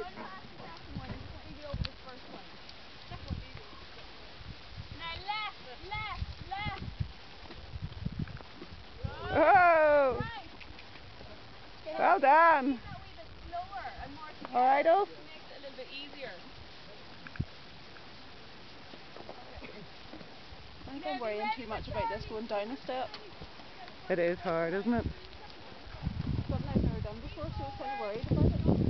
past the second one and just let me get over this first one. Now left, left, left. Oh! Right. Well done. Keep that a wee bit slower and more together. Alright, Ulf. It makes it a little bit easier. I think I'm worrying too much about this going down a step. It is hard, isn't it? Something I've never done before, so I was kind of worried about it.